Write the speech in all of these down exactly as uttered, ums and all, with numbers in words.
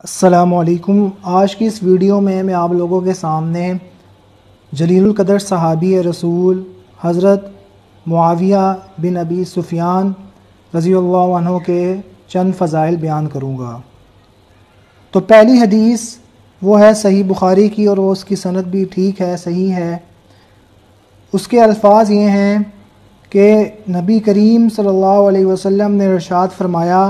السلام علیکم۔ آج کی اس ویڈیو میں میں آپ لوگوں کے سامنے جلیل القدر صحابی رسول حضرت معاویہ بن ابی سفیان رضی اللہ عنہ کے چند فضائل بیان کروں گا۔ تو پہلی حدیث وہ ہے صحیح بخاری کی، اور وہ اس کی سند بھی ٹھیک ہے، صحیح ہے۔ اس کے الفاظ یہ ہیں کہ نبی کریم صلی اللہ علیہ وسلم نے ارشاد فرمایا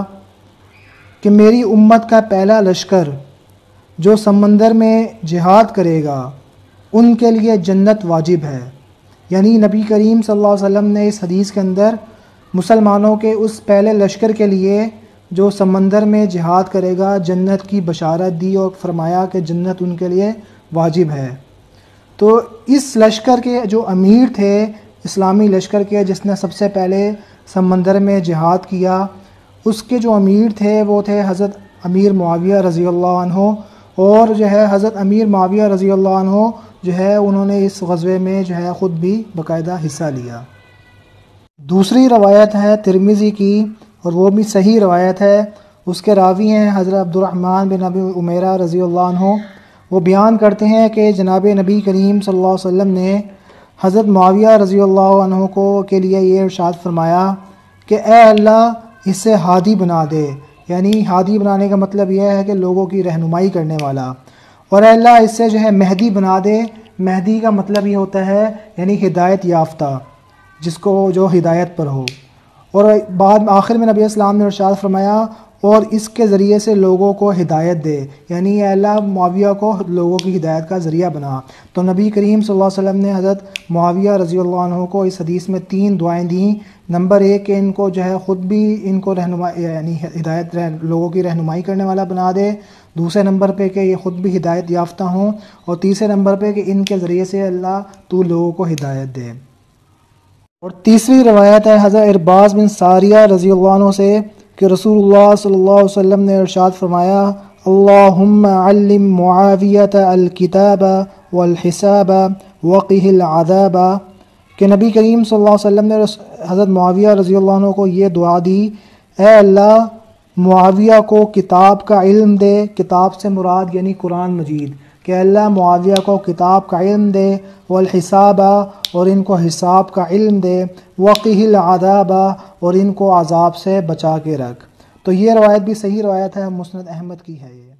کہ میری امت کا پہلا لشکر جو سمندر میں جہاد کرے گا ان کے لیے جنت واجب ہے۔ یعنی نبی کریم صلی اللہ علیہ وسلم نے اس حدیث کے اندر مسلمانوں کے اس پہلے لشکر کے لیے جو سمندر میں جہاد کرے گا جنت کی بشارت دی، اور فرمایا کہ جنت ان کے لیے واجب ہے۔ تو اس لشکر کے جو امیر تھے، اسلامی لشکر کے جس نے سب سے پہلے سمندر میں جہاد کیا، اس کے جو امیر تھے وہ تھے حضرت امیر معاویہ رضی اللہ عنہ، اور جو ہے حضرت امیر معاویہ رضی اللہ عنہ جو ہے انہوں نے اس غزوے میں جو ہے خود بھی باقاعدہ حصہ لیا۔ دوسری روایت ہے ترمذی کی، اور وہ بھی صحیح روایت ہے۔ اس کے راوی ہیں حضرت عبد الرحمن بن ابی عمیرہ رضی اللہ عنہ۔ وہ بیان کرتے ہیں کہ جناب نبی کریم صلی اللہ علیہ وسلم نے حضرت معاویہ رضی اللہ عنہ کو کے لیے یہ ارشاد فرمایا کہ اے اللہ اسے ہادی بنا دے۔ یعنی ہادی بنانے کا مطلب یہ ہے کہ لوگوں کی رہنمائی کرنے والا، اور اے اللہ اس سے جو ہے مہدی بنا دے۔ مہدی کا مطلب یہ ہوتا ہے یعنی ہدایت یافتہ، جس کو جو ہدایت پر ہو۔ اور بعد آخر میں نبی اسلام نے ارشاد فرمایا اور اس کے ذریعے سے لوگوں کو ہدایت دے، یعنی اے اللہ معاویہ کو لوگوں کی ہدایت کا ذریعہ بنا۔ تو نبی کریم صلی اللہ علیہ وسلم نے حضرت معاویہ رضی اللہ عنہ کو اس حدیث میں تین دعائیں دیں۔ نمبر ایک کہ ان کو جو ہے خود بھی ان کو رہنمائی یعنی ہدایت لوگوں کی رہنمائی کرنے والا بنا دے، دوسرے نمبر پہ کہ یہ خود بھی ہدایت یافتہ ہوں، اور تیسرے نمبر پہ کہ ان کے ذریعے سے اللہ تو لوگوں کو ہدایت دے۔ اور تیسری روایت ہے حضرت ارباز بن ساریہ رضی اللہ عنہ سے کہ رسول اللہ صلی اللہ علیہ وسلم نے ارشاد فرمایا اللہم علم معاویۃ الکتاب والحساب وقہ العذاب، کہ نبی کریم صلی اللہ علیہ وسلم نے حضرت معاویہ رضی اللہ عنہ کو یہ دعا دی، اے اللہ معاویہ کو کتاب کا علم دے۔ کتاب سے مراد یعنی قرآن مجید، کہ اللہ معاویہ کو کتاب کا علم دے، والحساب اور ان کو حساب کا علم دے، وقہ العذاب اور ان کو عذاب سے بچا کے رکھ۔ تو یہ روایت بھی صحیح روایت ہے، مسند احمد کی ہے یہ۔